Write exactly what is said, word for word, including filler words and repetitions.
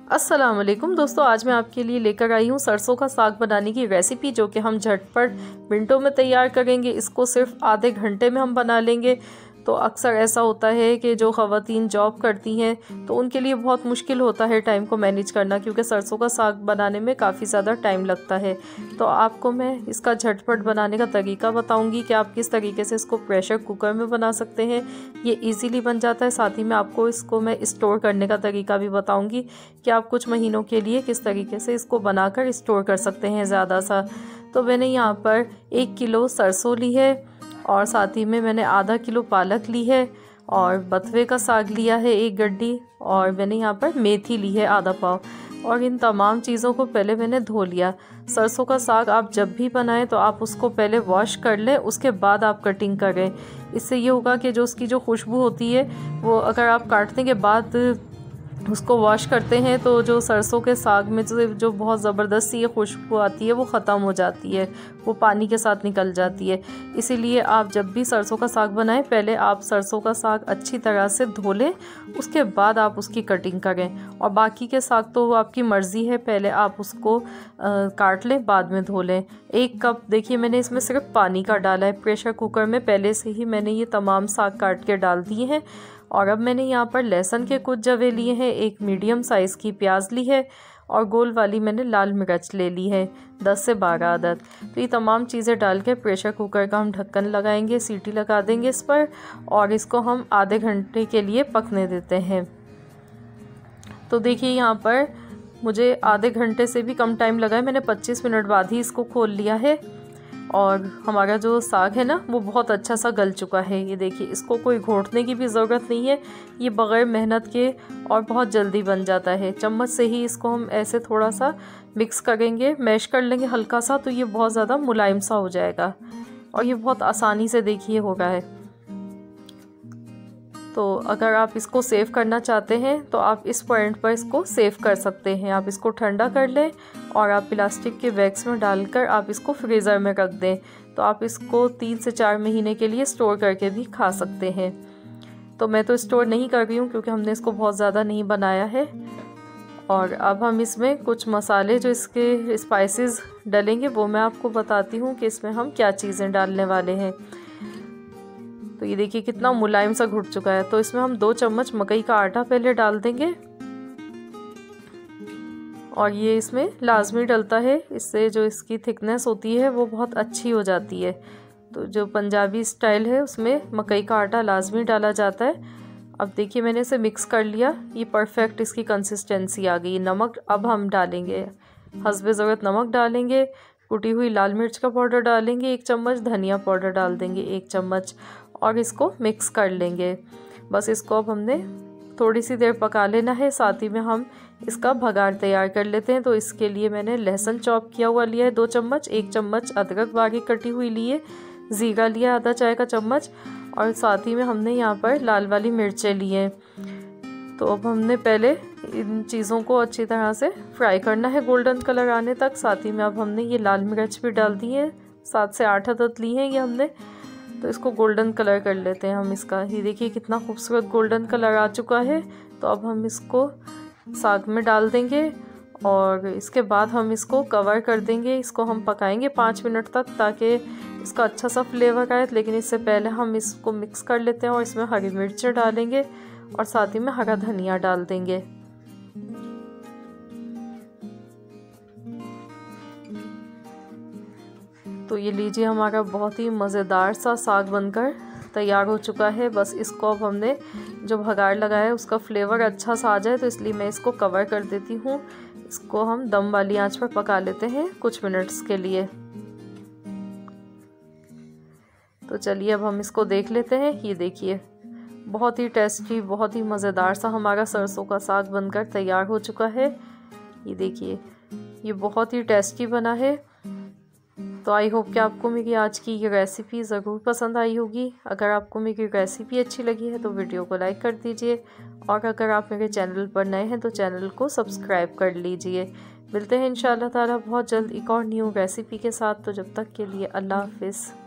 अस्सलाम वालेकुम दोस्तों, आज मैं आपके लिए लेकर आई हूँ सरसों का साग बनाने की रेसिपी, जो कि हम झटपट मिनटों में तैयार करेंगे। इसको सिर्फ आधे घंटे में हम बना लेंगे। तो अक्सर ऐसा होता है कि जो ख़वातीन जॉब करती हैं तो उनके लिए बहुत मुश्किल होता है टाइम को मैनेज करना, क्योंकि सरसों का साग बनाने में काफ़ी ज़्यादा टाइम लगता है। तो आपको मैं इसका झटपट बनाने का तरीका बताऊंगी कि आप किस तरीके से इसको प्रेशर कुकर में बना सकते हैं। ये इजीली बन जाता है। साथ ही में आपको इसको मैं स्टोर करने का तरीका भी बताऊंगी कि आप कुछ महीनों के लिए किस तरीके से इसको बनाकर स्टोर कर सकते हैं ज़्यादा सा। तो मैंने यहाँ पर एक किलो सरसों ली है और साथ ही में मैंने आधा किलो पालक ली है और बथुए का साग लिया है एक गड्डी, और मैंने यहाँ पर मेथी ली है आधा पाव। और इन तमाम चीज़ों को पहले मैंने धो लिया। सरसों का साग आप जब भी बनाएं तो आप उसको पहले वॉश कर लें, उसके बाद आप कटिंग करें। इससे ये होगा कि जो उसकी जो खुशबू होती है वो, अगर आप काटने के बाद उसको वॉश करते हैं तो जो सरसों के साग में जो जो बहुत ज़बरदस्त सी खुशबू आती है वो ख़त्म हो जाती है, वो पानी के साथ निकल जाती है। इसीलिए आप जब भी सरसों का साग बनाएं, पहले आप सरसों का साग अच्छी तरह से धो लें, उसके बाद आप उसकी कटिंग करें। और बाकी के साग तो आपकी मर्ज़ी है, पहले आप उसको आ, काट लें, बाद में धो लें। एक कप देखिए मैंने इसमें सिर्फ पानी का डाला है। प्रेशर कुकर में पहले से ही मैंने ये तमाम साग काट के डाल दिए हैं। और अब मैंने यहाँ पर लहसुन के कुछ जवे लिए हैं, एक मीडियम साइज़ की प्याज ली है और गोल वाली मैंने लाल मिर्च ले ली है दस से बारह अदद। तो ये तमाम चीज़ें डाल के प्रेशर कुकर का हम ढक्कन लगाएंगे, सीटी लगा देंगे इस पर और इसको हम आधे घंटे के लिए पकने देते हैं। तो देखिए यहाँ पर मुझे आधे घंटे से भी कम टाइम लगा है। मैंने पच्चीस मिनट बाद ही इसको खोल लिया है और हमारा जो साग है ना वो बहुत अच्छा सा गल चुका है। ये देखिए, इसको कोई घोटने की भी ज़रूरत नहीं है, ये बग़ैर मेहनत के और बहुत जल्दी बन जाता है। चम्मच से ही इसको हम ऐसे थोड़ा सा मिक्स करेंगे, मैश कर लेंगे हल्का सा, तो ये बहुत ज़्यादा मुलायम सा हो जाएगा और ये बहुत आसानी से देखिए हो रहा है। तो अगर आप इसको सेव करना चाहते हैं तो आप इस पॉइंट पर इसको सेव कर सकते हैं। आप इसको ठंडा कर लें और आप प्लास्टिक के बैग्स में डालकर आप इसको फ्रीज़र में रख दें, तो आप इसको तीन से चार महीने के लिए स्टोर करके भी खा सकते हैं। तो मैं तो स्टोर नहीं कर रही हूँ क्योंकि हमने इसको बहुत ज़्यादा नहीं बनाया है। और अब हम इसमें कुछ मसाले जो इसके स्पाइसेस डलेंगे वो मैं आपको बताती हूँ कि इसमें हम क्या चीज़ें डालने वाले हैं। तो ये देखिए कितना मुलायम सा घुट चुका है। तो इसमें हम दो चम्मच मकई का आटा पहले डाल देंगे और ये इसमें लाजमी डलता है, इससे जो इसकी थिकनेस होती है वो बहुत अच्छी हो जाती है। तो जो पंजाबी स्टाइल है उसमें मकई का आटा लाजमी डाला जाता है। अब देखिए मैंने इसे मिक्स कर लिया, ये परफेक्ट इसकी कंसिस्टेंसी आ गई। नमक अब हम डालेंगे, हस्बे ज़रूरत नमक डालेंगे, कुटी हुई लाल मिर्च का पाउडर डालेंगे एक चम्मच, धनिया पाउडर डाल देंगे एक चम्मच और इसको मिक्स कर लेंगे। बस इसको अब हमने थोड़ी सी देर पका लेना है। साथ ही में हम इसका भगार तैयार कर लेते हैं। तो इसके लिए मैंने लहसुन चॉप किया हुआ लिया है दो चम्मच, एक चम्मच अदरक बारीक कटी हुई लिए, ज़ीरा लिया आधा चाय का चम्मच और साथ ही में हमने यहाँ पर लाल वाली मिर्चें ली हैं। तो अब हमने पहले इन चीज़ों को अच्छी तरह से फ्राई करना है गोल्डन कलर आने तक। साथ ही में अब हमने ये लाल मिर्च भी डाल दी है, सात से आठ अदद ली हैं ये हमने। तो इसको गोल्डन कलर कर लेते हैं हम इसका। ये देखिए कितना खूबसूरत गोल्डन कलर आ चुका है। तो अब हम इसको साग में डाल देंगे और इसके बाद हम इसको कवर कर देंगे। इसको हम पकाएंगे पाँच मिनट तक ताकि इसका अच्छा सा फ्लेवर आए। लेकिन इससे पहले हम इसको मिक्स कर लेते हैं और इसमें हरी मिर्च डालेंगे और साथ ही में हरा धनिया डाल देंगे। तो ये लीजिए हमारा बहुत ही मज़ेदार सा साग बनकर तैयार हो चुका है। बस इसको अब हमने जो भगार लगाया है उसका फ्लेवर अच्छा सा आ जाए, तो इसलिए मैं इसको कवर कर देती हूँ। इसको हम दम वाली आंच पर पका लेते हैं कुछ मिनट्स के लिए। तो चलिए अब हम इसको देख लेते हैं। ये देखिए बहुत ही टेस्टी, बहुत ही मज़ेदार सा हमारा सरसों का साग बनकर तैयार हो चुका है। ये देखिए ये बहुत ही टेस्टी बना है। तो आई होप कि आपको मेरी आज की ये रेसिपी ज़रूर पसंद आई होगी। अगर आपको मेरी रेसिपी अच्छी लगी है तो वीडियो को लाइक कर दीजिए और अगर आप मेरे चैनल पर नए हैं तो चैनल को सब्सक्राइब कर लीजिए। मिलते हैं इंशाअल्लाह ताला बहुत जल्द एक और न्यू रेसिपी के साथ। तो जब तक के लिए अल्लाह हाफिज़।